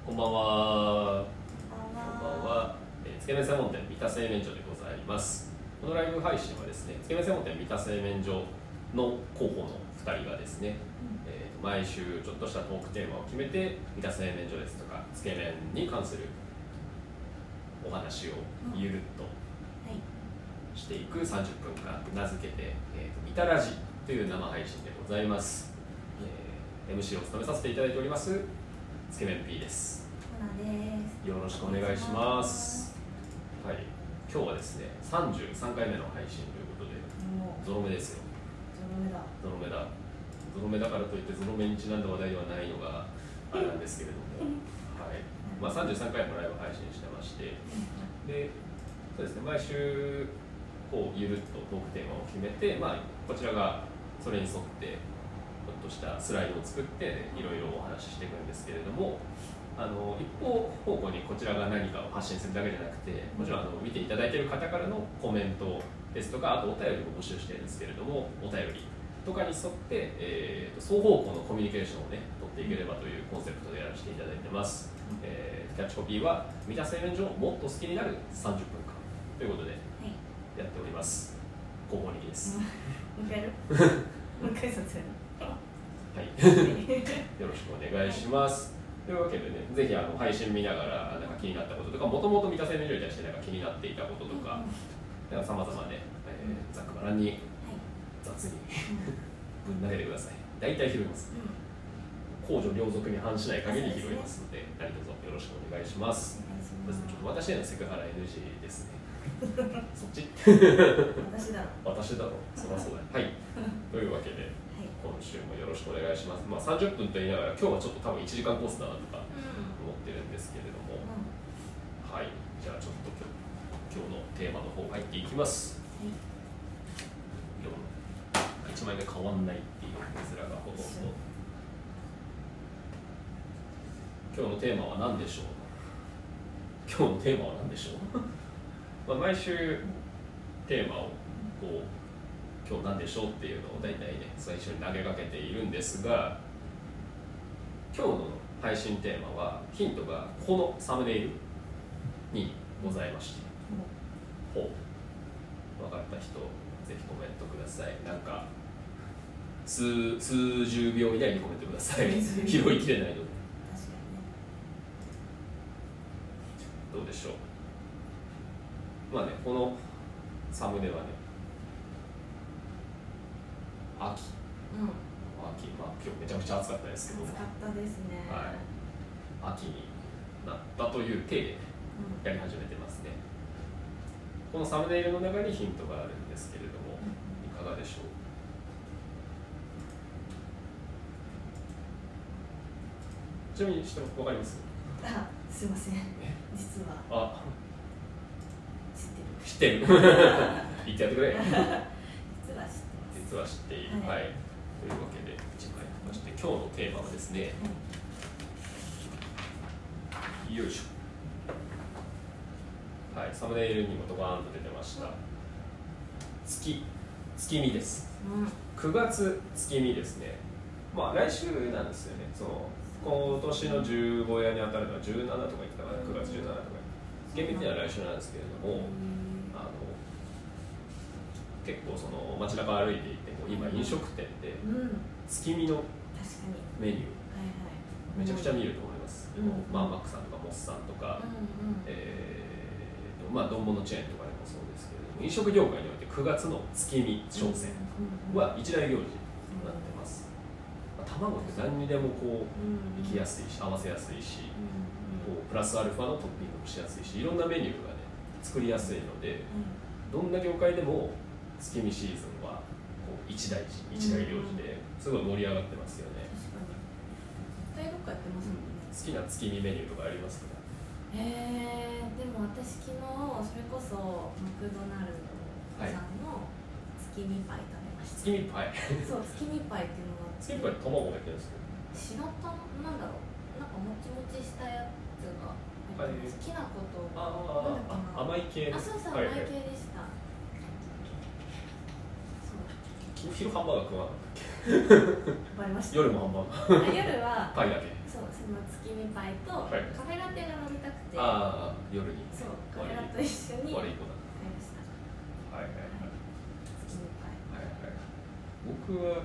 こんばんは。つけ麺専門店三田製麺所でございます。このライブ配信はですね、つけ麺専門店三田製麺所の候補の2人がですね、毎週ちょっとしたトークテーマを決めて、三田製麺所ですとかつけ麺に関するお話をゆるっとしていく30分間、名付けて三田ラジという生配信でございます。MC を務めさせていただいておりますつけ麺 P です。よろしくお願いします。はい、今日はですね33回目の配信ということで、ゾロ目ですよ。ゾロ目だからといってゾロ目にちなんだ話題ではないのがあれなんですけれども、はい、33回もライブ配信してまして、でそうですね、毎週こうゆるっとトークテーマを決めて、こちらがそれに沿ってちょっとしたスライドを作っていろいろお話ししていくんですけれども、一方方向にこちらが何かを発信するだけじゃなくて、もちろん見ていただいている方からのコメントですとか、あとお便りも募集しているんですけれども、お便りとかに沿って、双方向のコミュニケーションをね取っていければというコンセプトでやらせていただいてます。キャッチコピーは三田製麺所をもっと好きになる30分間ということでやっております。広報力です。 もう一回やる？もう一回撮影。 はい、よろしくお願いします。というわけでね、ぜひ配信見ながら気になったこととか、もともと三田製麺所に対して気になっていたこととか、さまざまね、ざっくばらんに雑にぶん投げてください。大体拾います。公序良俗に反しない限り拾いますので、何卒よろしくお願いします。ちょっと私へのセクハラ NG ですね。そっち私だろ。 そりゃそうだ。はい。というわけで、今週もよろしくお願いします。30分と言いながら、今日はちょっと多分1時間コースだなとか思ってるんですけれども、はい。じゃあちょっと今日のテーマの方入っていきます。1枚目変わんないっていう絵面がほとんど。今日のテーマは何でしょう。毎週テーマをこう今日何でしょうっていうのを大体ね最初に投げかけているんですが、今日の配信テーマはヒントがこのサムネイルにございまして、分かった人ぜひコメントください。数十秒以内にコメントください。拾いきれないので。どうでしょう。このサムネはね、秋、今日めちゃくちゃ暑かったですけど、 暑かったですね。 秋になったという体でやり始めてますね。このサムネイルの中にヒントがあるんですけれども、いかがでしょう。ちなみに分かります？ すいません。実は知ってる。 言ってやってくれ。 実は知っている。はい。というわけで1枚まして、今日のテーマはですね、よいしょ。はい、サムネイルにもドカーンと出てました。月見です。9月月見ですね。来週なんですよね。今年の15夜に当たるのは17とか言ってたから、9月17とか。厳密には来週なんですけれども、結構街中歩いていても今飲食店で月見のメニューめちゃくちゃ見ると思います。マックさんとかモスさんとか、丼物チェーンとかでもそうですけれども、飲食業界において9月の月見商戦は一大行事になってます。卵って何にでもいきやすいし、合わせやすいし、プラスアルファのトッピングもしやすいし、いろんなメニューがね作りやすいので、どんな業界でも月見シーズンは一大行事ですごい盛り上がってますよね。 絶対どっかやってますもんね。 好きな月見メニューとかありますか？ でも私昨日それこそマクドナルドさんの月見パイ食べました。 月見パイ。 そう、月見パイっていうのが月見パイ卵入ってるんですか？ 白玉なんだろう、もちもちしたやつが好きなこと甘い系。 そう、甘い系でした。 昼ハンバーガー食わなかったっけ？ バレました。 夜もハンバーガー。 夜はパイだけ。 そそうその月見パイと、 はい、 カフェラテが飲みたくて、 ああ夜にそうカフェラテと一緒に悪い子だ買いました。 はいはいはい、 月見パイ、 はいはい、僕は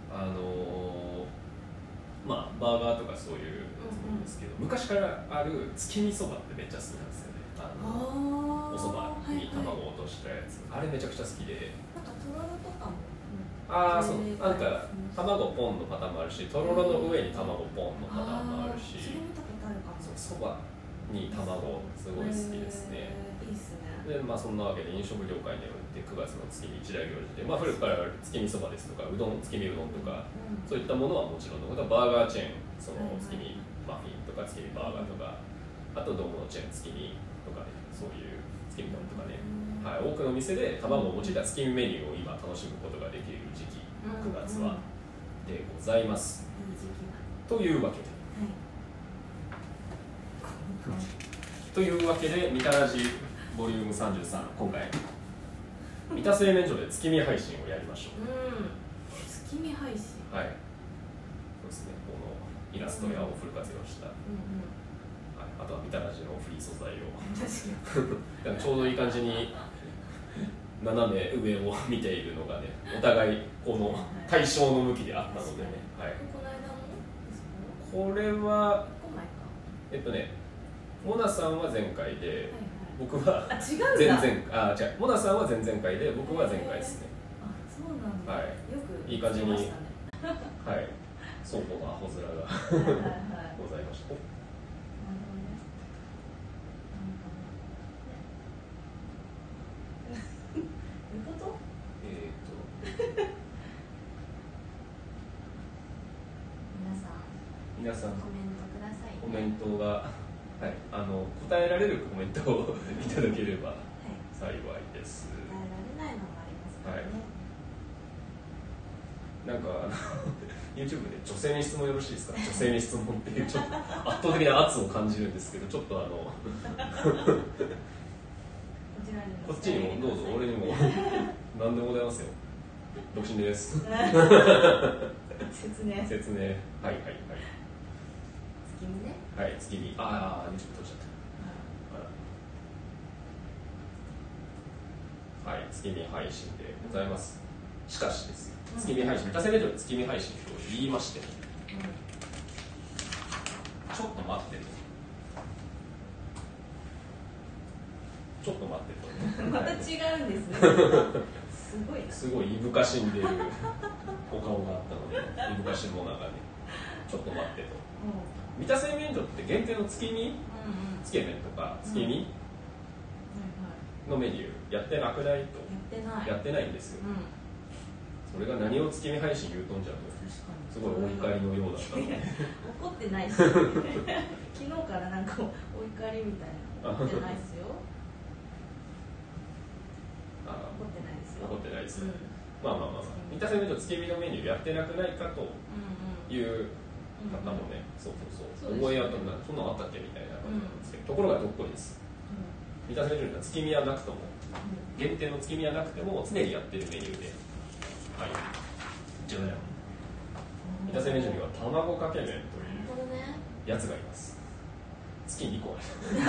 まあバーガーとかそういうやつもいいんですけど、昔からある月見そばってめっちゃ好きなんですよね。おそばに卵を落としたやつ、はいはい、あれめちゃくちゃ好きで、 なんかとろろとかも、 ああそう、なんか卵ポンのパターンもあるし、とろろの上に卵ポンのパターンもあるし、 それ見たことあるかも。 そばに卵すごい好きですね。 いいっすね。 でまあそんなわけで飲食業界において9月の月見一大行事で、まあ、古くから月見そばですとかうどん月見うどんとか、そういったものはもちろんのこと、バーガーチェーン、その月見マフィンとか月見バーガーとか、あとドームのチェーン月見とかね、そういう月見丼とかね、はい、多くの店で卵を用いた月見メニューを今楽しむことができる時期、9月はでございます。というわけで、というわけで、みたらじボリューム33、今回三田製麺所で月見配信をやりましょう。 月見配信、 はい、そうですね、このイラストやをフル活用した、はい、あとはみたらじのフリー素材をちょうどいい感じに斜め上を見ているのがね、お互いこの対象の向きであったのでね、はい、これはモナさんは前回で、僕は前々回、モナさんは前々回で、僕は前回ですね。 そうなんだ。 はい、 よくいい感じに、はい、双方のアホ面がございました。皆さんコメントください。 コメントが、はい、答えられるコメントをいただければ幸いです。 答えられないのがありますからね。 なんかYouTube で女性に質問よろしいですか？女性に質問っていうちょっと圧倒的な圧を感じるんですけど、ちょっとこっちにもどうぞ、俺にも何でもございますよ。独身です。 説明。 はいはいはい。 月見ね。 はい、月見。ああ、YouTube 撮っちゃった。はい、月見配信でございます。しかしですよ、月見配信、三田製麺所で月見配信と言いまして、ちょっと待ってと。ちょっと待ってと。 また違うんですね。すごいいぶかしんでいるお顔があったので、いぶかしもながね、ちょっと待ってと。三田製麺所って限定の月見、つけ麺とか月見のメニューやってなくないと。やってないんですよ。それが何を月見配信言うとんじゃと、すごいお怒りのようだったので。 怒ってないし、昨日からなんかお怒りみたいな。怒ってないですよ。怒ってないですよ。まあ三田製麺所月見のメニューやってなくないかという方もね、そう思い当たるな、そんなのあったっけみたいな感じなんですけど、ところがどっこいです。三田製麺所には月見はなくとも、限定の月見はなくても常にやってるメニューで、はい、じゃあ三田製麺所には卵かけ麺というやつがいます。月2個ある。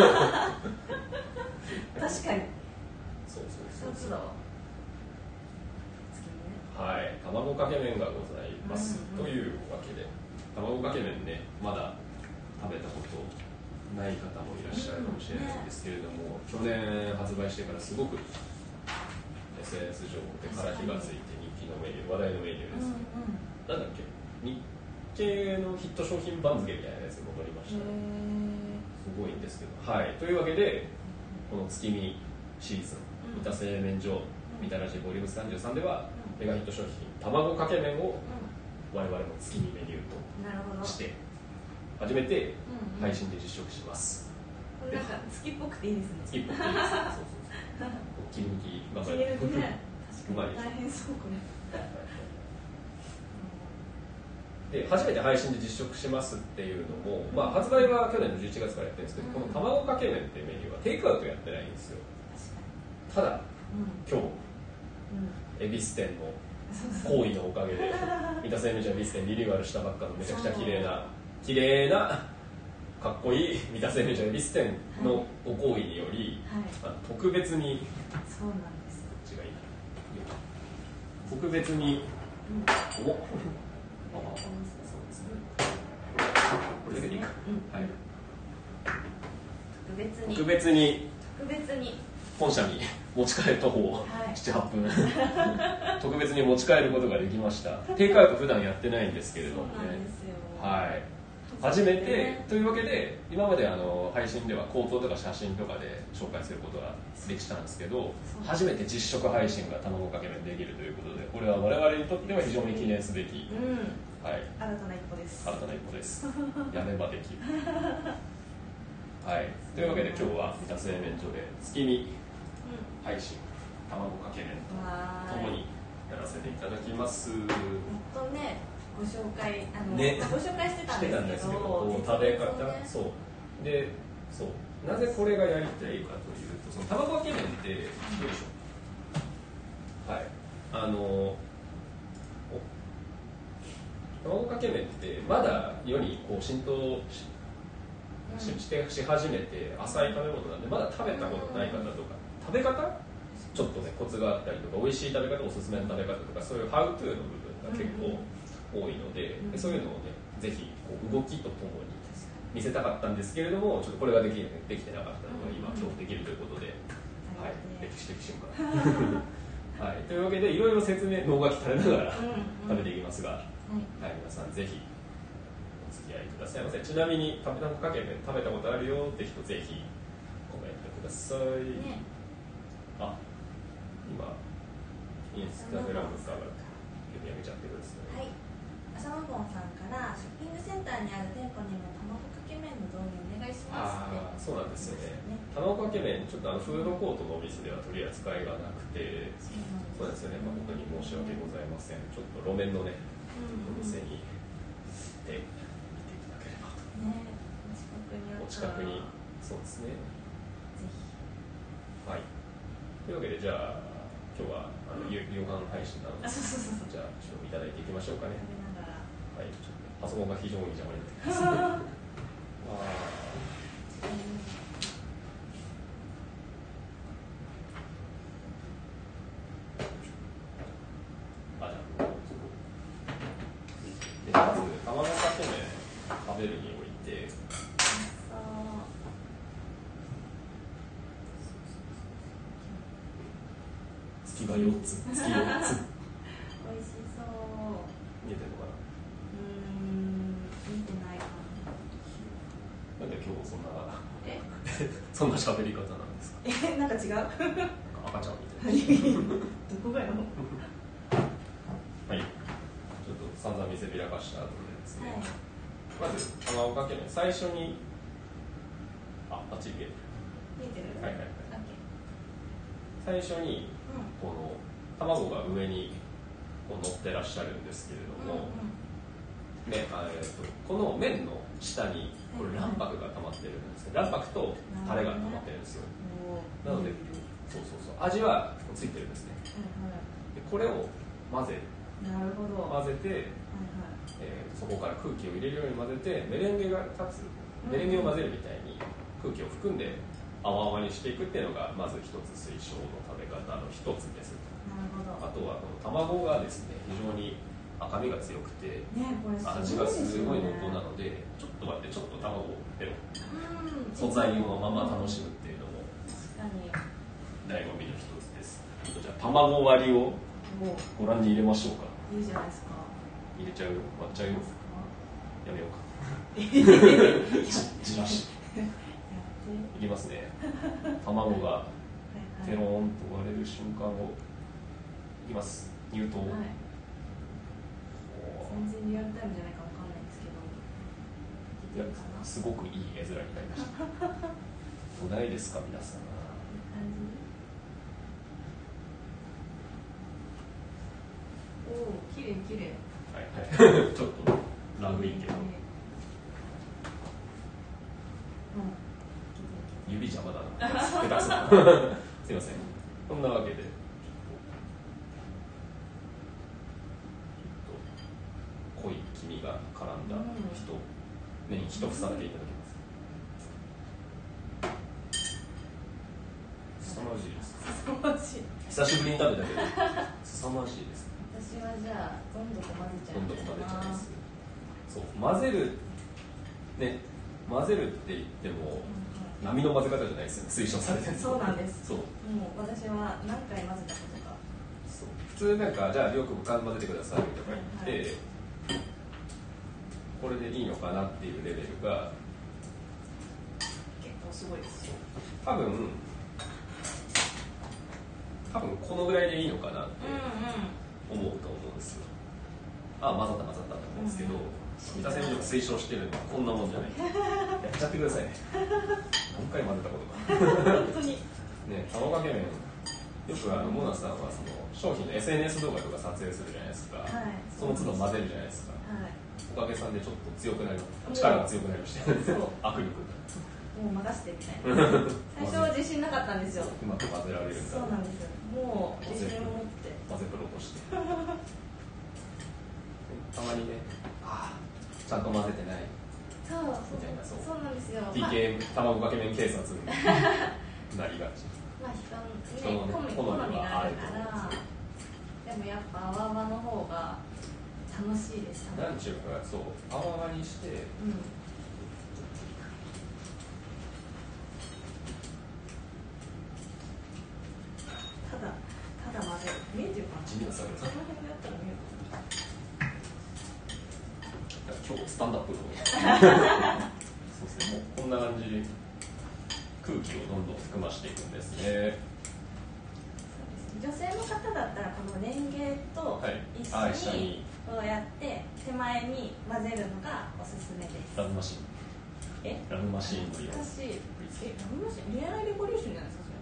確かに。 そうだわ。はい、卵かけ麺がございます。というわけで、卵かけ麺ね、まだ食べたことない方もいらっしゃるかもしれないんですけれども、去年発売してからすごく SNS 上でから火がついて人気のメニュー、話題のメニューです。なんだっけ、日系のヒット商品番付みたいなやつに戻りました。すごいんですけど、はい、というわけで、この月見シーズン、三田製麺所みたらしボリューム33では、メガヒット商品卵かけ麺を我々も月見メニューとして初めて配信で実食します。 これなんか月っぽくていいですね。 月っぽくていいです。切り抜き頑張ります。うまいでしょ。 大変そうこれ。で初めて配信で実食しますっていうのも、まあ、発売は去年の11月からやってるんですけど、この卵かけ麺っていうメニューはテイクアウトやってないんですよ。ただ、今日恵比寿店の行為のおかげで三田製麺所恵比寿店リニューアルしたばっかのめちゃくちゃ綺麗な綺麗なかっこいい三田製麺所恵比寿店のご好意により、特別にそうなんです。 違い特別に、おそうですね。これだけでいいか。はい。特別に本社に持ち帰る徒歩7、8分特別に持ち帰ることができました。テイクアウト普段やってないんですけれどもね。はい。初めてというわけで、今まで配信では口頭とか写真とかで紹介することができたんですけど、初めて実食配信が卵かけ麺できるということで、これは我々にとっては非常に記念すべき、はい、 新たな一歩です。 新たな一歩です。やればできるはい、というわけで今日は三田製麺所で月見配信、卵かけ麺ともにやらせていただきます。 ご紹介ご紹介してたんですけど、食べ方、そうで、なぜこれがやりたいかというと、その卵かけ麺ってよいしょ、はい、卵かけ麺ってまだ世にこう浸透し始めて浅い食べ物なんで、まだ食べたことない方とか、食べ方ちょっとねコツがあったりとか、美味しい食べ方、おすすめの食べ方とか、そういうハウトゥーの部分が結構多いので、そういうのをねぜひこう動きとともに見せたかったんですけれども、ちょっとこれができてなかったのが今日できるということで、はい、歴史的瞬間はい、というわけでいろいろ説明、脳が垂れながら食べていきますが、はい、皆さんぜひお付き合いくださいませ。ちなみに卵かけ麺食べたことあるよって人、ぜひコメントください、あ、今インスタグラムからやめちゃってください。 浅野坊さんからショッピングセンターにある店舗にも卵かけ麺の導入お願いしますって。 そうなんですよね。卵かけ麺、ちょっとフードコートのお店では取り扱いがなくて、そうですよね、本当に申し訳ございません。ちょっと路面のね、お店に行って見ていただければと。お近くに、そうですね。ぜひ。はい。というわけで、じゃあ今日は夕飯配信なので、じゃあちょっといただいていきましょうかね。はい、ちょっとパソコンが非常に邪魔になってきます。まず卵かけ麺食べるにおいて、月が4つ、月4つ。美味しそう。見えてるのかな。 見てないかな。 なんで今日そんなそんな喋り方なんですか。 なんか違う。なんか赤ちゃんみたいな。 どこがよ。 はい。ちょっと散々見せびらかした後でですね。まず卵かけ麺、最初にあっち見えてる。 見えてる。 はいはいはい。最初にこの卵が上にこう乗ってらっしゃるんですけれども、この麺の下にこれ卵白が溜まってるんですけど、卵白とタレが溜まってるんですよ。なので味はついてるんですね。でこれを混ぜて、そこから空気を入れるように混ぜて、メレンゲが立つ、メレンゲを混ぜるみたいに空気を含んで泡々にしていくっていうのがまず一つ推奨の食べ方の一つです。あとはこの卵がですね、非常に赤みが強くて、味がすごい濃厚なので、ちょっと待って、ちょっと卵をペロッ、素材のまま楽しむっていうのも醍醐味の一つです。じゃあ卵割りをご覧に入れましょうか。 いいじゃないですか。 入れちゃうよ、割っちゃうよ。やめようか。じらしいきますね。卵がペローンと割れる瞬間をいきます。入刀。 全然リアルタイムじゃないかわかんないですけど。 いや、すごくいい絵面になりました。どないですか皆さん。 おお、綺麗綺麗。 はいはい。ちょっとラグいけど。指邪魔だな。下手くそ。すいません。こんなわけで。濃い黄身が絡んだ人、 麺一房だけいただきます。凄まじいです。久しぶりに食べたけど凄まじいです。 私はじゃあどんどこ混ぜちゃう。 どんどこ混ぜちゃいます。そう混ぜるね、混ぜるって言っても、波の混ぜ方じゃないですよね、推奨されてる。 そうなんです。 そう、 もう私は何回混ぜたことか。 そう普通なんかじゃあよく混ぜてくださいとか言って、これでいいのかなっていうレベルが結構すごいですよ。 多分このぐらいでいいのかなって思うと思うんですよ。あ、混ざったと思うんですけど、三田選手が推奨してるのはこんなもんじゃない。やっちゃってくださいね。何回混ぜたことか。 本当にね、卵かけ麺、よくモナさんはその商品の SNS 動画とか撮影するじゃないですか、はい、その都度混ぜるじゃないですか、はい、おかげさんでちょっと強くなりました。力が強くなりました。握力がもう任せてみたいな。最初は自信なかったんですよ。 うまく混ぜられるんだ。 そうなんですよ。もう自信を持って混ぜプロとしてたまにね、ちゃんと混ぜてないみたいな、 そうなんですよ。 TK、卵かけ麺警察になりがち。 まあ人のね、好みがあるから。でもやっぱ泡々の方が楽しいです。 なんちゅうか、そう泡々にして、 ただ混ぜる。見えてるかな。 地味な作業。 その辺だったら見えるかな。 今日スタンダップのそうですね、もうこんな感じで空気をどんどん含ましていくんですね。 女性の方だったらこのレンゲと一緒にこうやって手前に混ぜるのがおすすめです。 ラブマシン。ラブマシンの色。 ラブマシン。恋愛レボリューションじゃないですかそれ。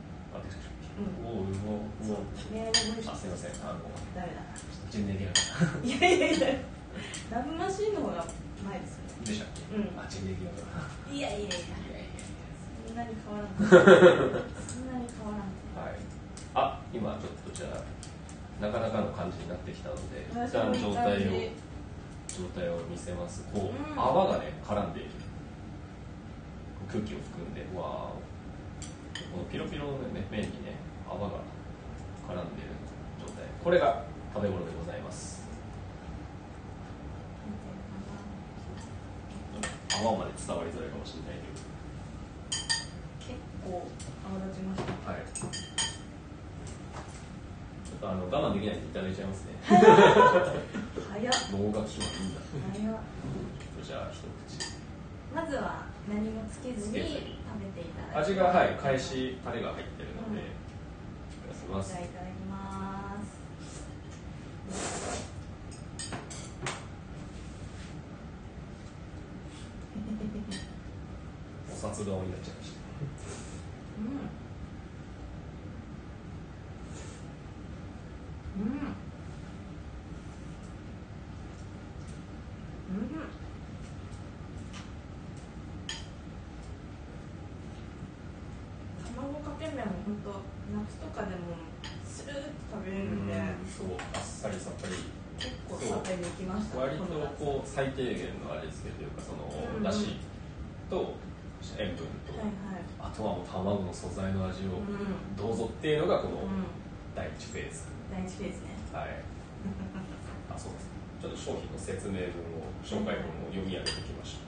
恋愛レボリューション。 すみません。 ダメだ。 人できなかった。 いや。ラブマシンの方が前ですよね。 でしたっけ？人できなかった。 いや。そんなに変わらん。 はい。今ちょっとじゃあなかなかの感じになってきたので、一旦状態を見せます。こう泡がね絡んでいる。空気を含んで、このピロピロのね麺にね泡が絡んでいる状態。これが食べ頃でございます。泡まで伝わりづらいかもしれないけど。 結構泡立ちました。 はい。ちょっと我慢できないんでいただいちゃいますね。 早っ。 脳がきはいいんだ。 早っ。 じゃあ一口。 まずは何もつけずに食べていただきます。 味が返しタレが入ってるので、いただきます。 じゃあいただきます。 お札顔になっちゃいました。 卵かけ麺も本当夏とかでもスルーッと食べれるんで、 そうあっさりさっぱり。 結構食べに行きました。 割とこう最低限の味付けというかそのだしと塩分と、あとはもう卵の素材の味をどうぞっていうのがこの第1フェーズ。 第1フェーズね。 はい。そうですね。ちょっと商品の説明文を紹介文を読み上げてきました。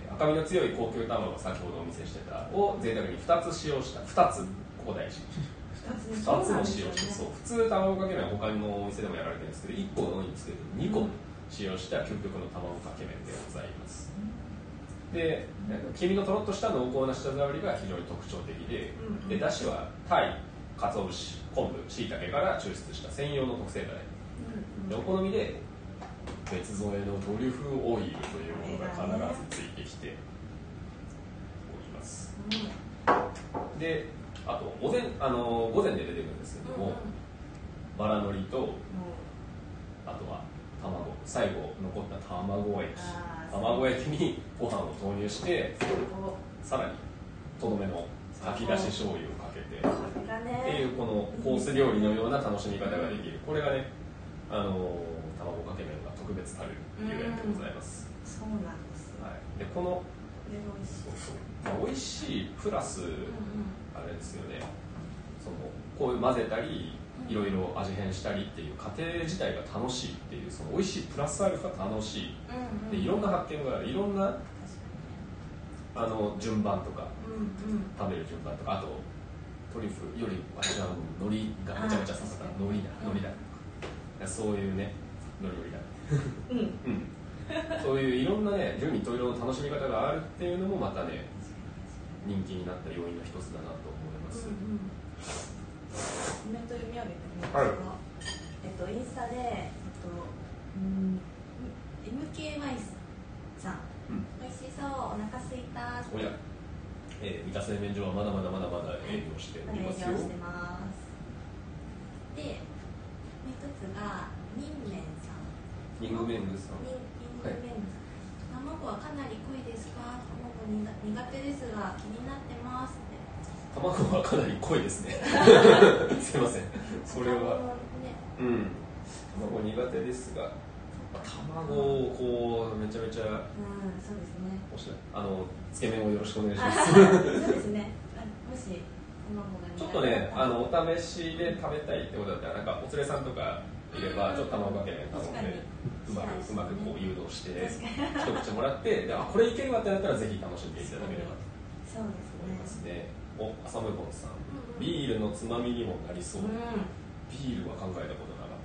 赤みの強い高級卵、先ほどお見せしてたを贅沢に2つ使用した2つ、ここ大事。2つも使用して、そう普通卵かけ麺は他のお店でもやられてるんですけど1個多いんですけど2個使用した究極の卵かけ麺でございます。で黄身のとろっとした濃厚な舌触りが非常に特徴的で、だしは鯛、鰹節、昆布、しいたけから抽出した専用の特製ダレ、でお好みで別添えのトリュフオイルというものが必ずついてきております。であと午前で出てくるんですけども、バラのりと、あとは卵、最後残った卵液にご飯を投入して、さらにとどめの炊き出し醤油をかけてっていうこのコース料理のような楽しみ方ができる。これがね卵かけ麺が特別たるゆえんでございます。 そうなんです。 はい。 でこの美味しいプラス、あれですよね、そのこういう混ぜたりいろいろ味変したりっていう過程自体が楽しいっていう、その美味しいプラスアルファ楽しい、でいろんな発見がある、いろんな順番とか、食べる順番とか、あとトリュフより私は海苔がめちゃめちゃ刺さった海苔だとか、そういうね海苔だそういういろんなね十人十色の楽しみ方があるっていうのもまたね人気になった要因の一つだなと思います。 コメント読み上げてみますか。インスタでMKY さん、美味しそう、お腹すいた。 おや、三田製麺所はまだまだ営業しておりますよ。 営業してます。で、もう一つがニンメンさん。 ニングメングさん。 卵はかなり濃いですか？卵苦手ですが気になってますって。 卵はかなり濃いですね。すいません。それは、卵苦手ですが、卵をこうめちゃめちゃ、 そうですね。 つけ麺をよろしくお願いします。 そうですね。もし卵がちょっとね、お試しで食べたいってことだったら、なんかお連れさんとかいれば、ちょっと卵かけ麺頼んで、うまくこう誘導して、一口もらって、これいけるわってなったら、ぜひ楽しんでいただければと思いますね。お、浅むぼんさん、ビールのつまみにもなりそう。ビールは考えたことなかった。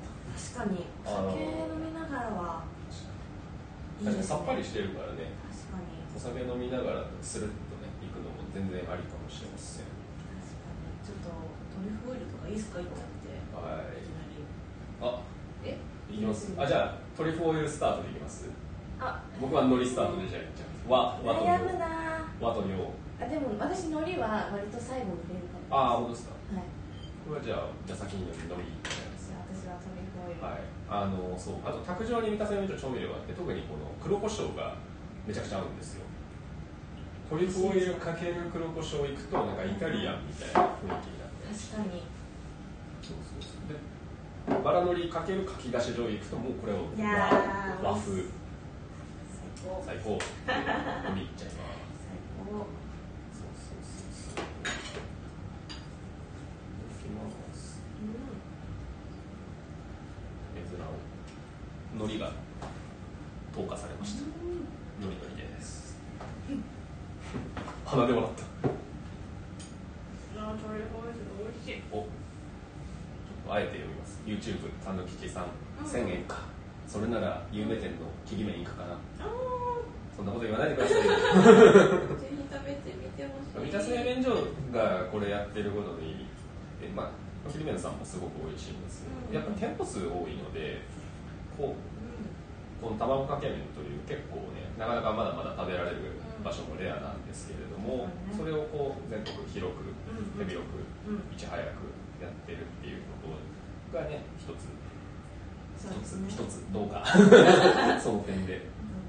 確かに、酒飲みながらは。 確かにさっぱりしてるからね。 確かに。 お酒飲みながらスルッとね、行くのも全然ありかもしれません。 確かに、ちょっとトリュフオイルとかいいですか、いっちゃって。 はい。 いきなり。 いきます。じゃあトリュフオイルスタートでいきます。僕は海苔スタートでじゃあいっちゃいます。 悩むな。 和と洋。 でも私海苔は割と最後に入れるタイプです。 本当ですか。 はい。 これはじゃあ先に海苔いっちゃいます。 私はトリュフオイル。 はい。そう。あと卓上に三田製麺所調味料があって、特にこの黒胡椒がめちゃくちゃ合うんですよ。トリュフオイルかける黒胡椒いくとなんかイタリアンみたいな雰囲気になって。 確かに。 そうで、バラ海苔かけるかき出し醤油いくともうこれを和風。最高。海いっちゃいます。 最高。 海苔が投下されました。海苔です。鼻で笑った。 美味しい。 あえて読みます。YouTube たぬきちさん、1000円か。それなら有名店の木々麺行くかな。そんなこと言わないでくださいよ。 ぜひ食べてみてほしい。 三田製麺所がこれやってることに、木々麺さんもすごく美味しいんですけど、やっぱ店舗数多いので、この卵かけ麺という結構ね、なかなかまだまだ食べられる場所もレアなんですけれども、それをこう全国広く、手広く、いち早くやってるっていうことがね、一つどうかその点で。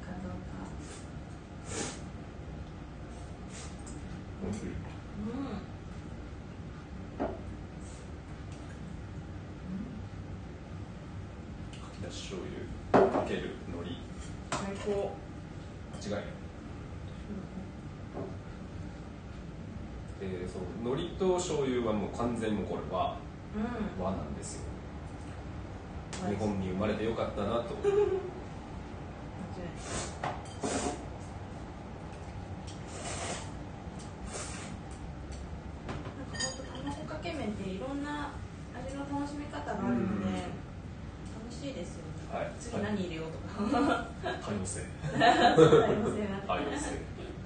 醤油かける海苔最高。 間違いない。その海苔と醤油はもう完全にこれ和なんですよ。日本に生まれてよかったなと。 卵かけ麺っていろんな味の楽しみ方があるので楽しいですよね。次何入れようとか。 多様性。 多様性。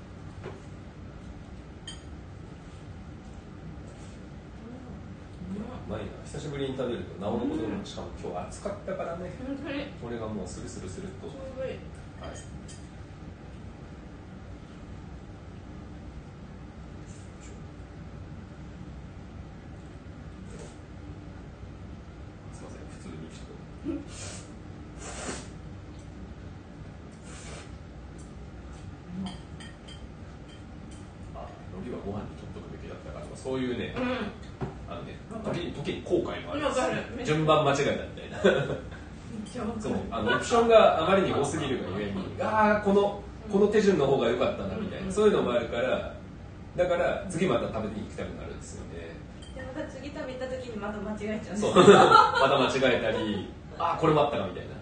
うまいな。久しぶりに食べるとなおのことも、しかも今日暑かったからね。これがもうスルスルスルっと。すみません、普通にちょっと。海苔はご飯に取っとくべきだったかとか、そういうね、時に後悔もあるんです。順番間違えたみたいな。そう、オプションがあまりに多すぎるがゆえに、このこの手順の方が良かったなみたいな、そういうのもあるから、だから次また食べに行きたくなるんですよね。 でまた次食べ行った時にまた間違えちゃう。 そうまた間違えたり、あ、これもあったかみたいな。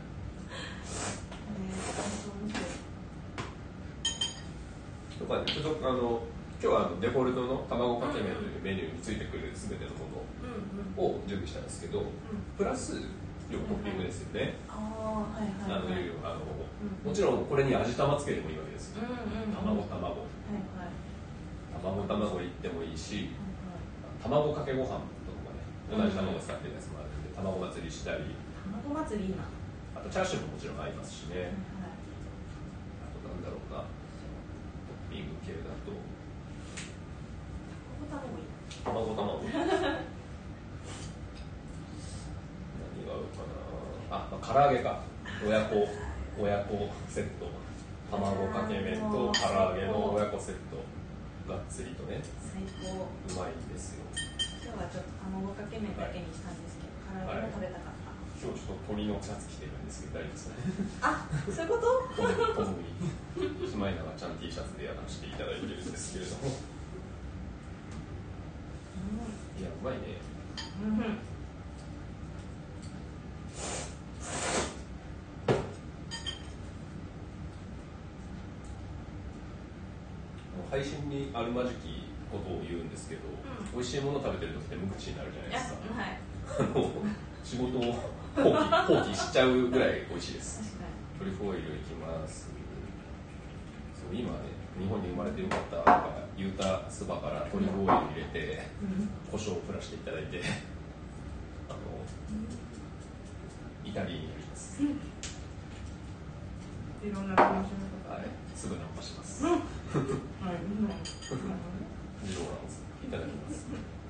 とかね、ちょっと今日はデフォルトの卵かけ麺というメニューについてくる全てのものを準備したんですけど、プラス両トッピングですよね。もちろんこれに味玉つけてもいいわけですよ。卵いってもいいし、卵かけご飯とかね、同じ卵使ってるやつもあるんで、卵祭りしたり、 卵祭りいいな。 あとチャーシューももちろん合いますしね。あとなんだろうな、トッピング系だと卵何が合うかなあ、唐揚げか、親子セット、卵かけ麺と唐揚げの親子セット、がっつりとね、 最高、 うまいんですよ。 今日はちょっと卵かけ麺だけにしたんですけど、唐揚げも食べたかった。 今日ちょっと鳥のシャツ着てるんですけど大丈夫ですかね。 あ、そういうこと？ トムにシマイナがちゃん T シャツでやらせていただいてるんですけれども、いや、うまいね。配信にあるまじきことを言うんですけど、美味しいもの食べてる時って無口になるじゃないですか。仕事を放棄しちゃうぐらい美味しいです。トリュフオイルいきます。そう、今ね、日本に生まれてよかったからユータスバからトリュフオイル入れて、胡椒をプラしていただいて、イタリーになります。 いろんな楽しみ方。 はい、すぐナンパします。 はい、 ジローランスいただきます。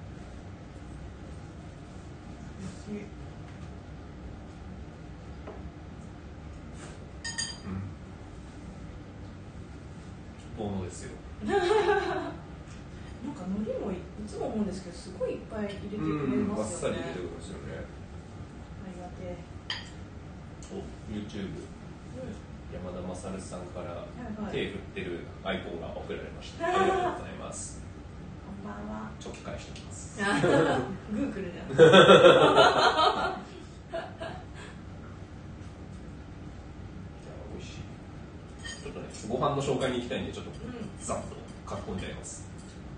ボノですよ。 なんか海苔もいつも思うんですけど、すごいいっぱい入れてくれますよね。 バッサリ入れてくれますよね。 ありがてえ。 お、YouTube、山田勝さんから手振ってるアイコンが送られました。ありがとうございます。 こんばんは。 チョキ返しておきます。 グー来るじゃん。 美味しい。ちょっとね、ご飯の紹介に行きたいんで、ちょっとざっと書き込んじゃいます。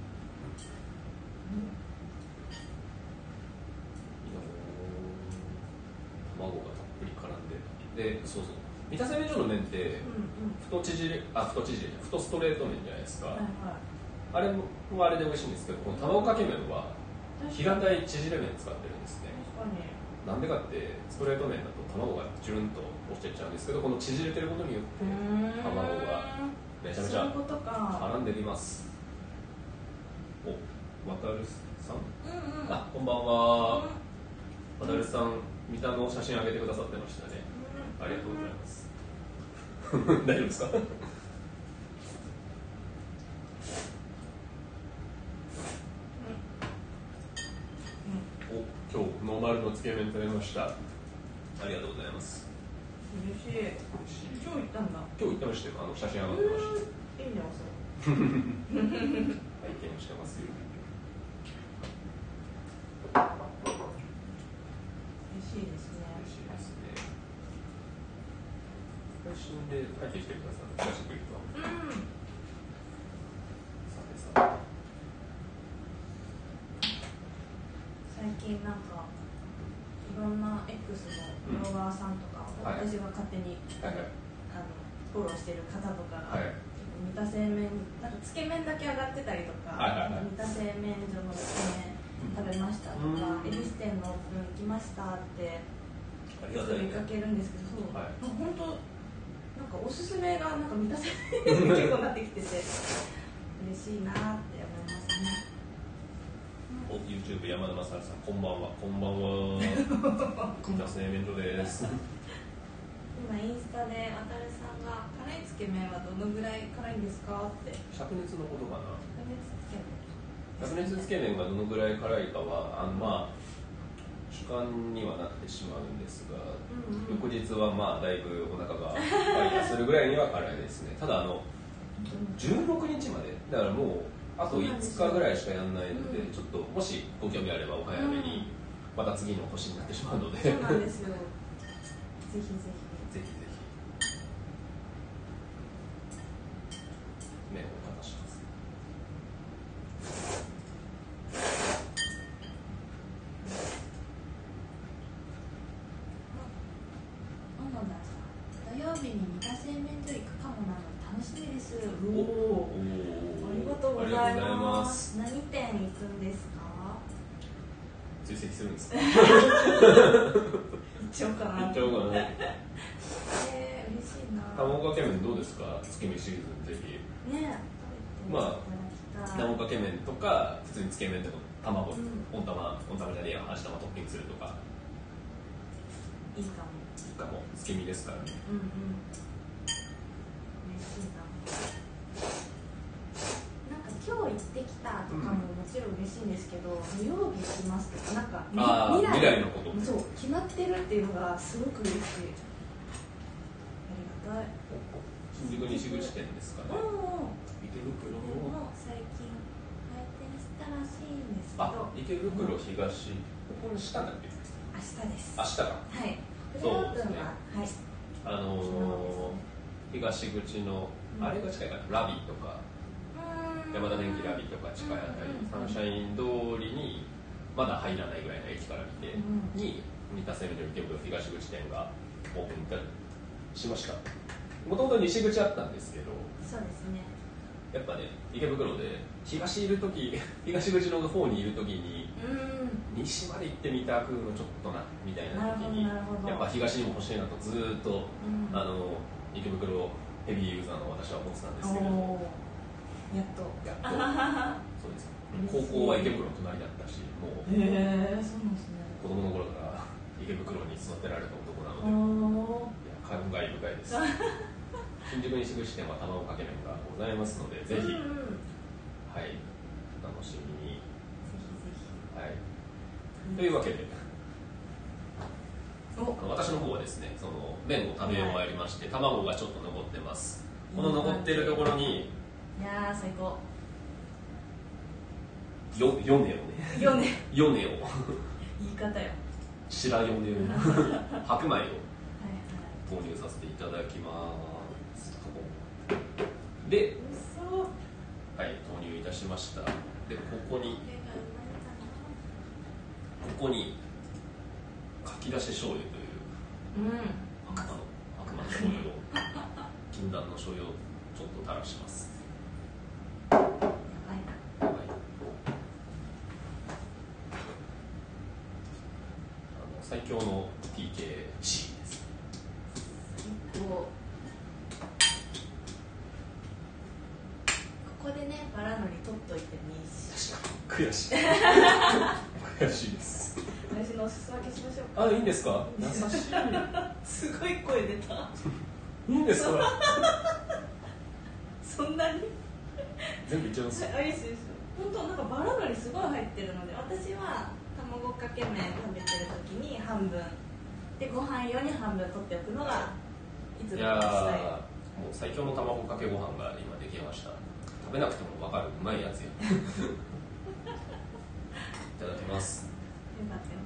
卵がたっぷり絡んで、で、そうそう。三田製麺所の麺って太ストレート麺じゃないですか。あれもあれで美味しいんですけど、この卵かけ麺は平たい縮れ麺使ってるんですね。なんでかってストレート麺だと卵がジュルンと落ちてっちゃうんですけど、この縮れてることによって卵がめちゃめちゃ絡んでいます。お、渡るさん、あ、こんばんは。渡るさん、三田の写真上げてくださってましたね。ありがとうございます。大丈夫ですか？今日ノーマルのつけ麺食べました。ありがとうございます。 嬉しい。今日行ったんだ。 今日行ってましたよ。写真上がってました。 いいね、 拝見してますよ。 嬉しいですね。 嬉しいですね。配信で拝見してください。久しぶりと。 最近なんかいろんな X のブロガーさんとか、私が勝手に、フォローしてる方とかが、三田製麺なんかつけ麺だけ上がってたりとか、三田製麺所のつけ麺食べましたとか、恵比寿店のオープン行きましたって見かけるんですけど、そう、本当なんかおすすめがなんか三田製麺結構なってきてて嬉しいなって思いますね。 YouTube 山田勝さん、こんばんは。こんばんは。三田製麺所です。 今インスタで渡るさんが辛いつけ麺はどのぐらい辛いんですかって。 灼熱のことかな。 灼熱つけ麺。 灼熱つけ麺がどのぐらい辛いかはまあ主観にはなってしまうんですが、翌日はまあだいぶお腹がイラするぐらいには辛いですね。ただ16日までだからもうあと5日ぐらいしかやらないので、ちょっともしご興味あればお早めに、また次の年になってしまうので、 そうなんですよ。ぜひぜひぜひぜひ麺をかたします。 土曜日に三田製麺所行くかもなので楽しみです。おお、ありがとうございます。何店行くんですか？ 追跡するんですか？ 行っちゃおうかな。 行っちゃおうかな。 嬉しいな。 卵かけ麺どうですか？月見シリーズぜひ。 ね、 まあ卵かけ麺とか普通につけ麺とか卵、温玉じゃねえや、味玉トッピングするとか。 いいかも。 いいかも。つけ身ですからね。 嬉しいな。なんか今日行ってきたとかももちろん嬉しいんですけど、土曜日行きますとかなんか未来のこと。 そう決まってるっていうのがすごく嬉しい。ありがたい。 新宿西口店ですかね。池袋の最近開店したらしいんですけど。 池袋東。これ下だっけ？ 明日です。 明日か。 はい。 そうですね。 はい。 東口のあれが近いかな、ラビとか山田電機ラビとか近いあたり、サンシャイン通りにまだ入らないぐらいの駅から見てに三田製麺所池袋東口店がオープンしました。もともと西口あったんですけど、 そうですね。 やっぱね池袋で東口の方にいる時に西まで行ってみたくのちょっとなみたいな時にやっぱ東にも欲しいなとずっと、池袋ヘビーユーザーの私は思ってたんですけれども、 やっとそうです。高校は池袋の隣だったし、もうそうなんですね。 子供の頃から池袋に育てられた男なので、感慨深いです。新宿西口店は卵かけ麺がございますので、ぜひ、はい、楽しみに。はい。というわけで、私の方はですね、その麺を食べ終わりまして、卵がちょっと残ってます。この残っているところに、 いやー最高。 ヨネをね。ヨネを。 言い方よ。 白ヨネを。白米を投入させていただきます。で、はい、投入いたしました。で、ここにかき出し醤油という悪魔の醤油を禁断の醤油をちょっと垂らします。やばい。最強の TKG です。 ここでねバラのり取っといてもいいし。 悔しい。悔しいです。 私のお裾分けしましょうか。 あ、いいんですか。優しい。 すごい声出た。 いいんですか。 そんなに。 全部いっちゃいます。 あ、いいです。本当なんかバラのりすごい入ってるので、私は卵かけ麺食べてる時に半分でご飯用に半分取っておくのがいつものスタイル。 もう最強の卵かけご飯が今できました。食べなくても分かるうまいやつや。いただきます。 よかったよ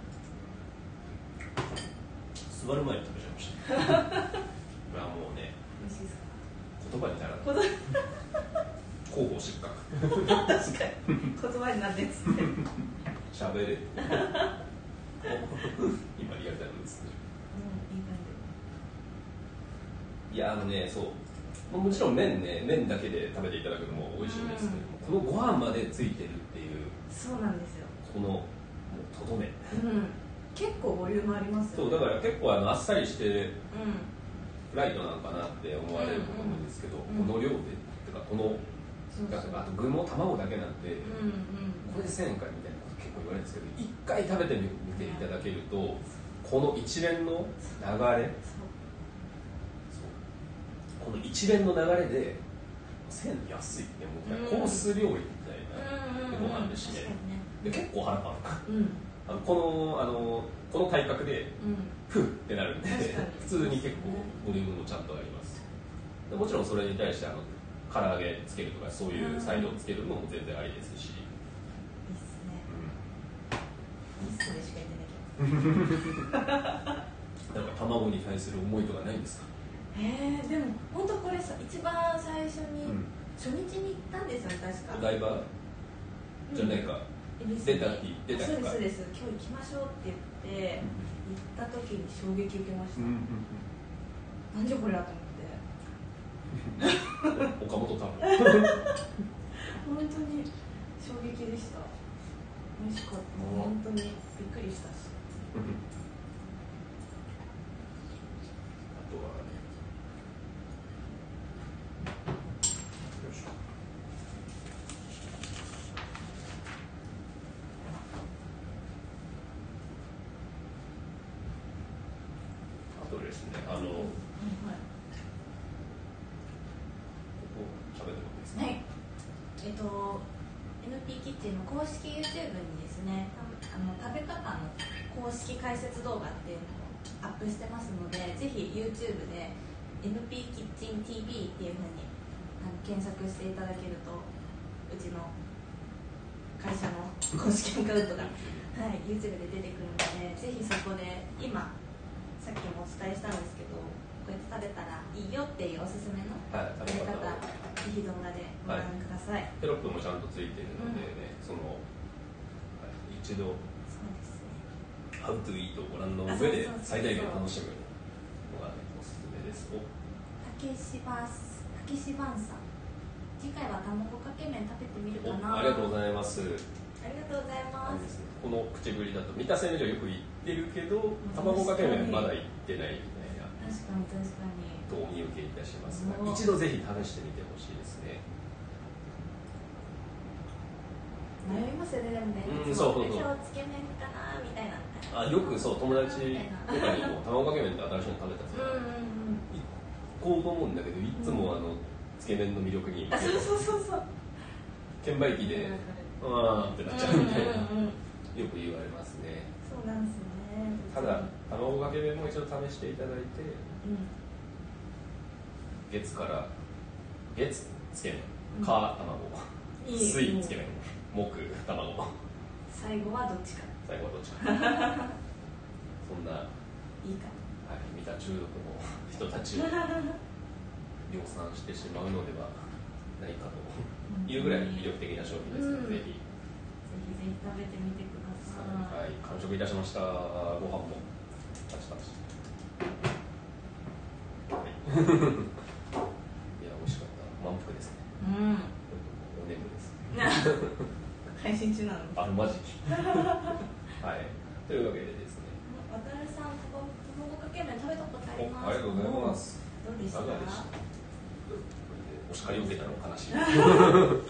かった。 座る前に食べちゃいました。これはもうね、 美味しいですか。 言葉にならない。広報失格。 確かに言葉になってっつって。 喋れ。今リアルタイムですね。 いい感じ。いやそうもちろん麺だけで食べていただくのも美味しいんですけど、このご飯までついてるっていう。 そうなんですよ。 このもうとどめ。 結構ボリュームありますよね。 そうだから結構あっさりして、ライトなのかなって思われると思うんですけど、この量でとかこのあと具も卵だけなんで、これで1000円かみたいなこと結構言われるんですけど、一回食べてみていただけるとこの一連の流れ、この一連の流れで1000円安いってもうコース料理みたいなご飯で締めるで結構腹パンこの体格で、ふってなるんで普通に結構ボリュームもちゃんとあります。でもちろんそれに対して唐揚げつけるとかそういうサイドをつけるのも全然ありですし、いいっすね、いいっすねしか言ってないけどなんか卵に対する思いとかないんですか？ でも本当これさ一番最初に、初日に行ったんですよね確か。 お台場じゃないか、出た日そうです今日行きましょうって言って、行った時に衝撃受けました、なんじゃこれだと思って岡本太郎本当に衝撃でした。美味しかった、本当にびっくりしたしあとはよいしょ、あとですねはい、NP キッチンの公式 YouTube にですね、食べ方の公式解説動画っていうのをアップしてますので、ぜひ YouTube で NP キッチン TV っていうふうに検索していただけると、うちの会社の公式アカウントが、はい、YouTube で出てくるので、ぜひそこで今さっきもお伝えしたんですけど、こうやって食べたらいいよっていうおすすめの食べ方、ぜひ動画でご覧ください。 テロップもちゃんとついてるのでね、一度そうですね、 How to eat をご覧の上で最大限楽しむのが、ね、おすすめです。 たけしばんさん、次回は卵かけ麺食べてみるかな。 ありがとうございます。 ありがとうございます。 この口ぶりだと三田製麺所よく行ってるけど、卵かけ麺まだ行ってないみたいな。 確かに確かに。 とお見受けいたしますが、一度ぜひ試してみてほしいですね。 悩みますよね、でもね。 そう今日つけ麺かなみたいな。 よくそう友達とかにも卵かけ麺って新しいの食べたから行こうと思うんだけど、いつもつけ麺の魅力にそう券売機でってなっちゃうみたいなよく言われますね。 そうなんですね。 ただ卵かけ麺も一度試していただいて、月つけ麺、火卵、水つけ麺、木卵、 最後はどっちかそんないいか、 三田中毒の人たちを量産してしまうのではないかというぐらい魅力的な商品ですので、ぜひ食べてみてください。 はい、完食いたしました。ご飯もパチパチ。いや、美味しかった。満腹ですね。お眠です。 配信中なの。 マジ。はい。というわけでですね。 渡るさん、卵かけ麺食べたことあります。 ありがとうございます。 どうでした？ お叱りを受けたの悲しい。 嬉しい嬉し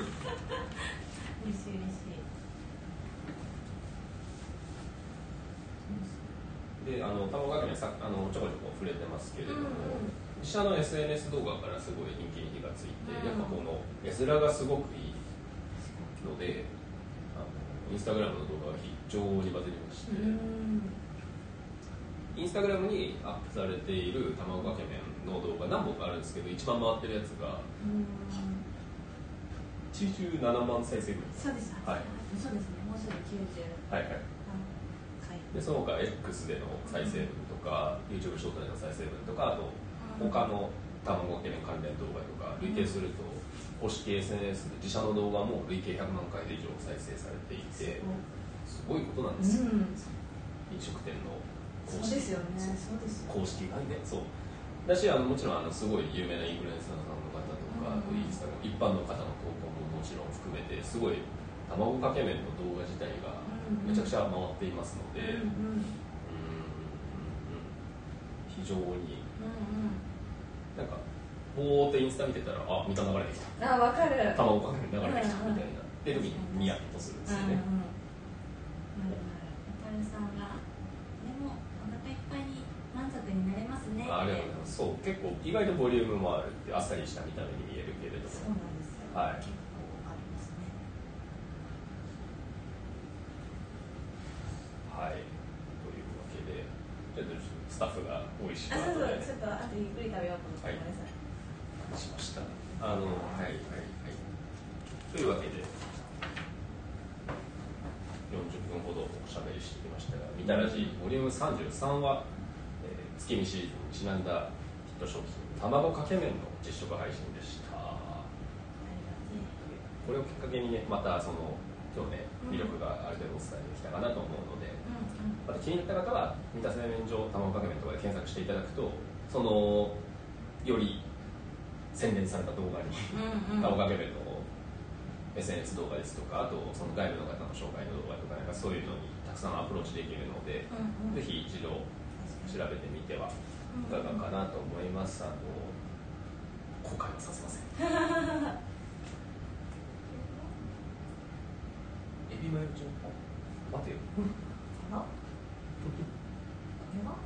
い。 で、卵かけ麺ちょこちょこ触れてますけれども、自社の SNS 動画からすごい人気に火がついて、やっぱこの絵面がすごくいいので、インスタグラムの動画が非常にバズりまして、インスタグラムにアップされている卵かけ麺の動画何本かあるんですけど、一番回ってるやつが87万再生ぐらい。 そうです。はい。そうですね。もうすぐ90。 はいはい。でその他 X での再生分とか、YouTube ショートでの再生分とか、あと他の卵かけ麺関連動画とか累計すると、公式 SNS で自社の動画も累計100万回以上再生されていて、すごいことなんですよ、飲食店の公式公式概念。そうだし、もちろんすごい有名なインフルエンサーさんの方とか、インスタグラム一般の方の投稿ももちろん含めて、すごい卵かけ麺の動画自体がめちゃくちゃ回っていますので、非常になんかぼーってインスタ見てたら、三田流れてきた、 わかる、 卵かけ麺流れてきたみたいなで時にニヤッとするんですよね。 渡るさんがでもお腹いっぱいに満足になれますね。 ありがとうございます。そう、結構意外とボリュームもあるって、あっさりした見た目に見えるけれども、 そうなんですよ、 はい、 結構ありますね。 美味しくちょっとあとゆっくり食べようと思って、ごめんなさい。 しました。というわけで40分ほどおしゃべりしてきましたが、みたらじボリューム33は、月見シーズンにちなんだヒット商品卵かけ麺の実食配信でした。これをきっかけにね、またその今日ね魅力がある程度お伝えできたかなと思うので、また気になった方は三田製麺所卵かけ麺とかで検索していただくと、そのより洗練された動画に卵かけ麺の SNS 動画ですとか、あとその外部の方の紹介の動画とか、なんかそういうのにたくさんアプローチできるので、ぜひ一度調べてみてはいかがかなと思います。後悔はさせません。エビマヨちゃん、待てよ。 あら、これは？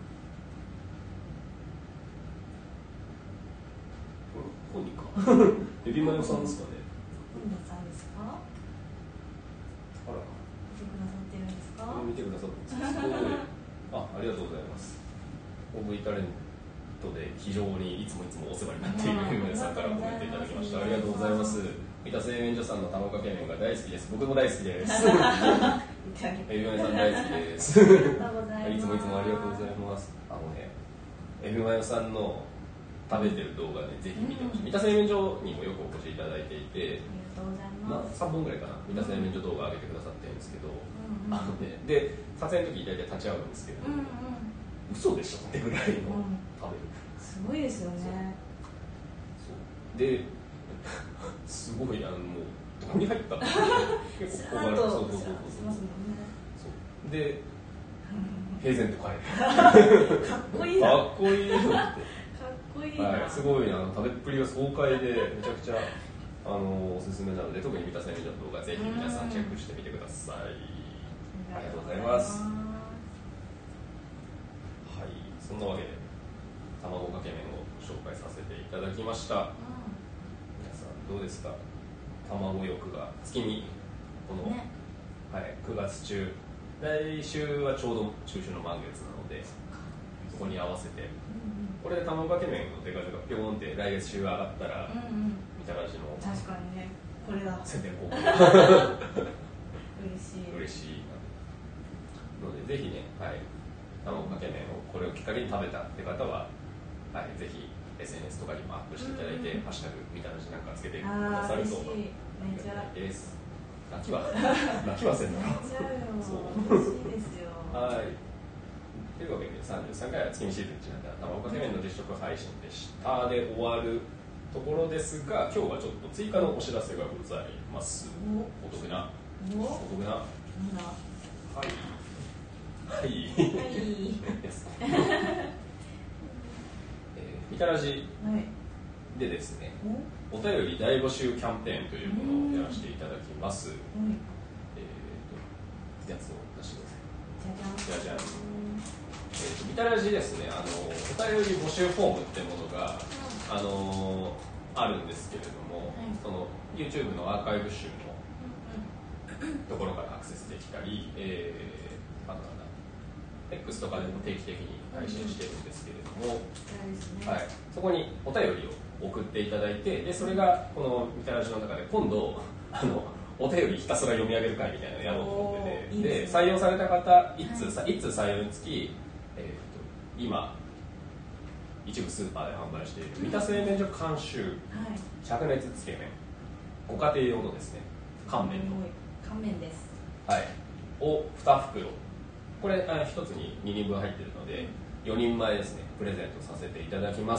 本人か。エビマヨさんですかね。 本田さんですか？ あら。 見てくださってるんですか？ 見てくださってます。すごい。ありがとうございます。OV タレントで非常にいつもお世話になっているエビマヨさんからコメントいただきました。ありがとうございます。三田製麺所さんの卵かけ麺が大好きです。僕も大好きです。エビマヨさん大好きです。いつもありがとうございます。エビマヨさんの食べてる動画でぜひ見てほしい。三田製麺所にもよくお越しいただいていて、3本ぐらいかな、三田製麺所動画上げてくださってるんですけど、で撮影の時大体立ち会うんですけど、嘘でしょってぐらいの食べる。 すごいですよね。 ですごいもうどこに入ったの？結構小柄。で平然と帰る。 かっこいいな。 かっこいいよって。 かっこいいな。 すごい食べっぷりが爽快でめちゃくちゃおすすめなので、特に三田製麺所の動画ぜひ皆さんチェックしてみてください。ありがとうございます。はい、そんなわけで卵かけ麺を紹介させていただきました。皆さんどうですか？卵欲が月にこの、9月中、来週はちょうど中秋の満月なので、そこに合わせて、これで卵かけ麺の手数がピョーンって来月週上がったら、みたらしの確かにね、これだ宣伝効果嬉しいので、ぜひね、卵かけ麺をこれをきっかけに食べたって方は、ぜひ SNS とかにもアップしていただいて、ハッシュタグみたらしなんかつけてくださるとありがたいです。泣きはせんのか。 そう嬉しいですよ。 はい。というわけで33回は月見シーズンにちなんだ卵かけ麺の実食配信でした。で終わるところですが、今日はちょっと追加のお知らせがございます。お得な。はいですみたらじでですね、お便り大募集キャンペーンというものをやらせていただきます。やつを出してください。じゃじゃん。みたらじですね、お便り募集フォームってものがあるんですけれども、その YouTube のアーカイブ集のところからアクセスできたり、X とかでも定期的に配信してるんですけれども、そこにお便りを送っていただいて、でそれがこのみたらじの中で今度お便りひたすら読み上げる会みたいなのをやろうと思ってて、で採用された方1通採用につき、今一部スーパーで販売している三田製麺所監修灼熱つけ麺、ご家庭用のですね乾麺です、 を2袋、これ1つに2人分入っているので4人前ですねプレゼントさせていただきます。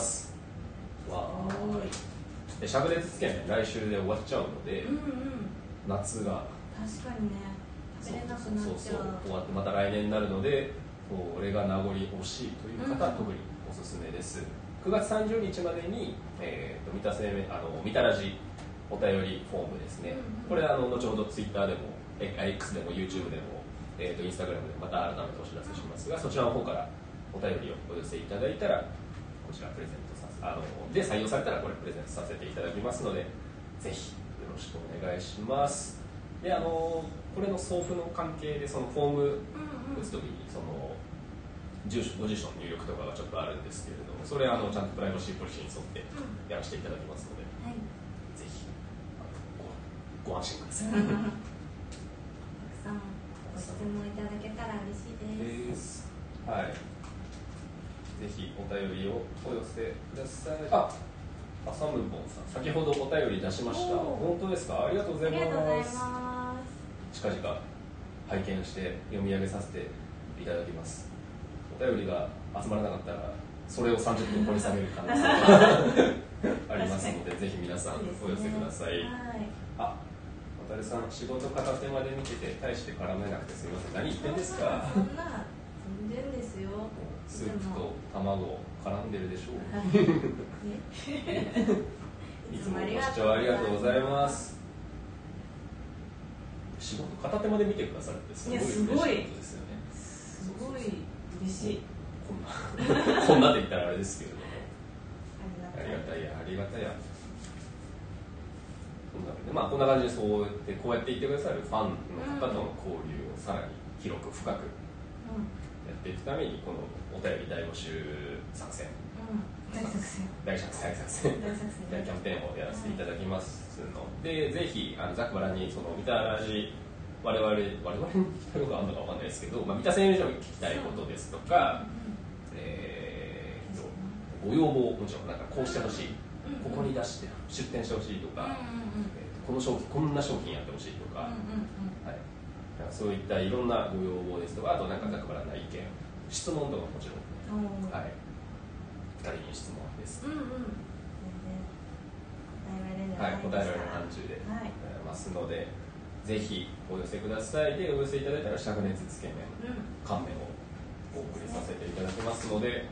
で灼熱つけ麺来週で終わっちゃうので、夏が確かにね食べれなくなっちゃう。 終わってまた来年になるので、これが名残惜しいという方は特におすすめです。9月30日までに、三田製麺みたらじお便りフォームですね、これ後ほど Twitter でも X でも YouTube でも、Instagram でもまた改めてお知らせしますが、そちらの方からお便りをお寄せいただいたらこちらプレゼントで採用されたらこれプレゼントさせていただきますので、ぜひよろしくお願いします。でこれの送付の関係でそのフォーム打つときにそのご住所の入力とかがちょっとあるんですけれども、それちゃんとプライバシーポリシーに沿ってやらせていただきますので、はい、ぜひご安心ください。たくさんご質問いただけたら嬉しいです。 はい。ぜひお便りをお寄せください。サムボンさん、先ほどお便り出しました。本当ですか？ありがとうございます。近々拝見して読み上げさせていただきます。お便りが集まらなかったらそれを30分掘り下げる可能性がありますので、ぜひ皆さんお寄せください。渡さん、仕事片手まで見てて大して絡めなくてすみません。何言ってんですか？ そんな全然ですよ。 スープと卵絡んでるでしょう。いつもご視聴ありがとうございます。仕事片手まで見てくださるってすごい嬉しいことですよね。 すごい嬉しい。 こんなって言ったらあれですけれども、ありがたいや。こんな感じでこうやって言ってくださるファンの方との交流をさらに広く深くやっていくために、このお便り大募集作戦、大キャンペーンをやらせていただきますので、ぜひざっくばらんにみたらじ我々に聞きたいことがあるのかわかんないですけど、三田製麺所に聞きたいことですとか、ご要望、もちろんなんかこうしてほしい、ここに出して出店してほしいとか、こんな商品やってほしいとか、そういったいろんなご要望ですとか、あとなんかざっくばらんな意見、質問とかもちろん、2人に質問です。答えられる範疇でますので、ぜひお寄せください。で、お寄せいただいたら灼熱つけ麺、乾麺をお送りさせていただきますので、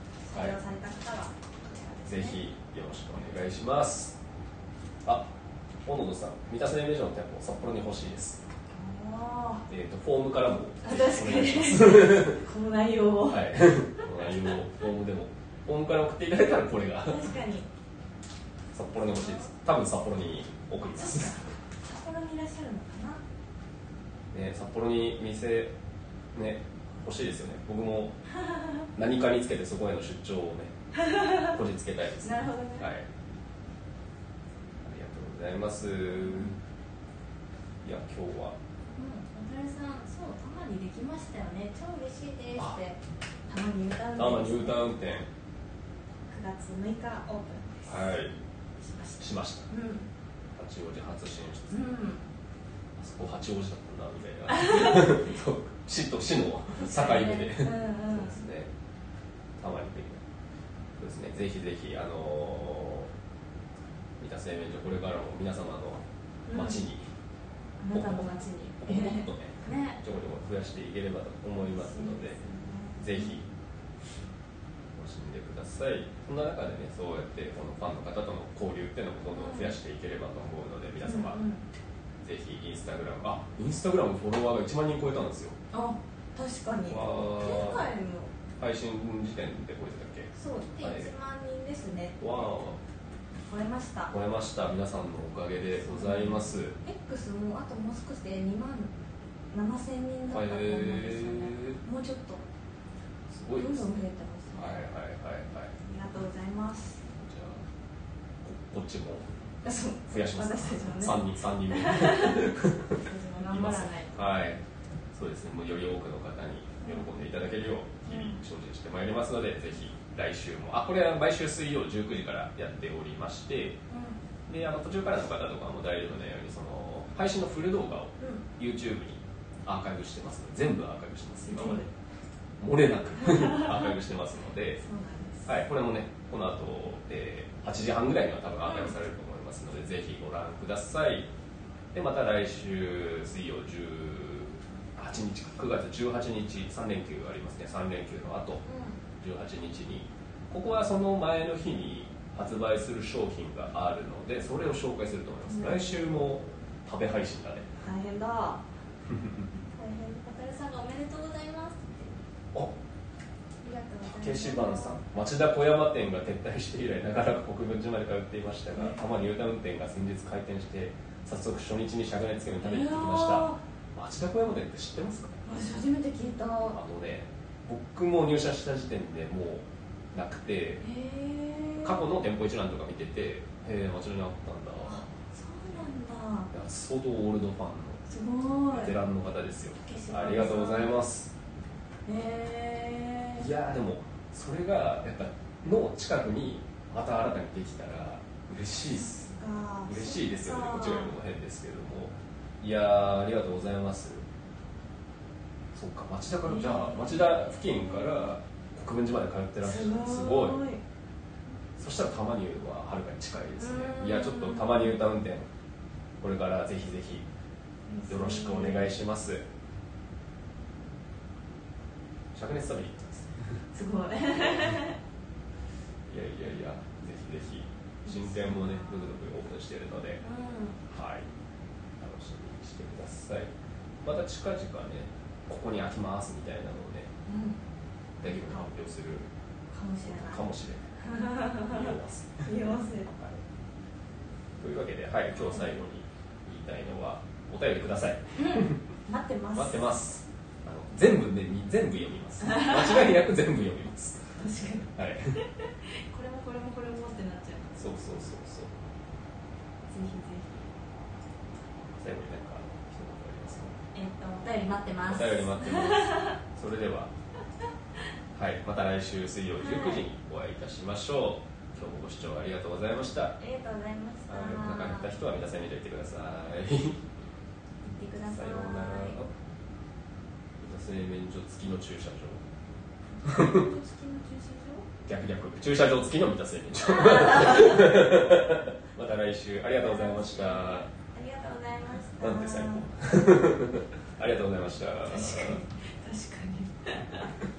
ぜひよろしくお願いします。小野さん、三田製麺所の店舗札幌に欲しいです。フォームからもお願いします。 この内容を、 この内容をフォームから送っていただいたら、これが確かに札幌に欲しいです。多分札幌に送ります。 札幌にいらっしゃるのかな。 札幌に店欲しいですよね。僕も何かにつけてそこへの出張をこじつけたいです。 なるほどね。 ありがとうございます。いや、今日は渡さん、そう、たまにできましたよね。超嬉しいですって。たまに歌運転。9月6日オープンです。しました。 八王子初進出。あそこ八王子だったんだみたいな。市と市の境目で。そうですね。たまにできない。そうですね。ぜひぜひ三田製麺所、これからも皆様の街に、 あなたの街にもっとちょこちょこ増やしていければと思いますので、ぜひ楽しんでください。そんな中でそうやってこのファンの方との交流っていうのもどんどん増やしていければと思うので、皆様、ぜひインスタグラムフォロワーが1万人超えたんですよ。 確かに。前回の配信時点で超えてたっけ？ そう、1万人ですね。超えました。 皆さんのおかげでございます。 X もあともう少しで2万7000人だったと思うんですよね。もうちょっとすごいですね。 どんどん増えてますね。ありがとうございます。 じゃあこっちも増やします。私たちもね。 3人目。 頑張らない。 そうですね。もうより多くの方に喜んでいただけるよう日々精進してまいりますので、ぜひ来週もこれは毎週水曜19時からやっておりまして、で途中からの方とかも大丈夫なように配信のフル動画を YouTube にアーカイブしてますので、全部アーカイブしてます。今まで漏れなくアーカイブしてますので、これもね、この後、8時半ぐらいには多分アーカイブされると思いますので、ぜひご覧ください。でまた来週水曜9月18日3連休ありますね。3連休の後、18日にここはその前の日に発売する商品があるので、それを紹介すると思います。来週も食べ配信だね。 大変だ。大変。小樽さんがおめでとうございます。 竹芝さん、町田小山店が撤退して以来、長らく国分寺まで通っていましたが、多摩ニュータウン店が先日開店して、早速初日に灼熱つけ麺食べに行ってきました。町田小山店って知ってますか？ 私初めて聞いた。 僕も入社した時点でもうなくて、過去の店舗一覧とか見てて、町田にあったんだ。 そうなんだ。 いや相当オールドファンのすごいベテランの方ですよ。ありがとうございます。いやでもそれがやっぱの近くにまた新たにできたら嬉しいっす。嬉しいですよね。こっちが言うのも変ですけども、いやありがとうございます。そうか、町田からじゃあ町田付近から国分寺まで通ってらっしゃる。すごい。そしたら多摩ニューははるかに近いですね。いやちょっと多摩ニュータウン店これからぜひぜひよろしくお願いします。灼熱食べに行ってます。 すごい。 いやぜひぜひ新店もね続々オープンしているので、はい楽しみにしてください。また近々ねここに開きますみたいなのをね、できる発表するかもしれない。 かもしれない。 言えます。 というわけで、はい、今日最後に言いたいのはお便りください。 待ってます。 待ってます。全部ね全部読みます。間違いなく全部読みます。 確かに。 はい。 これもこれもこれもってなっちゃう。 そう。 ぜひぜひ。 最後に何か一言ありますか。 お便り待ってます。 お便り待ってます。それでは、はい、また来週水曜19時にお会いいたしましょう。今日もご視聴ありがとうございました。 ありがとうございました。 お腹減った人は皆さん見ていてください。 行ってください。 さようなら。製麺所付きの駐車場。逆駐車場付きの三田製麺所。また来週ありがとうございました。 ありがとうございました。 なんて最高。ありがとうございました。 確かに。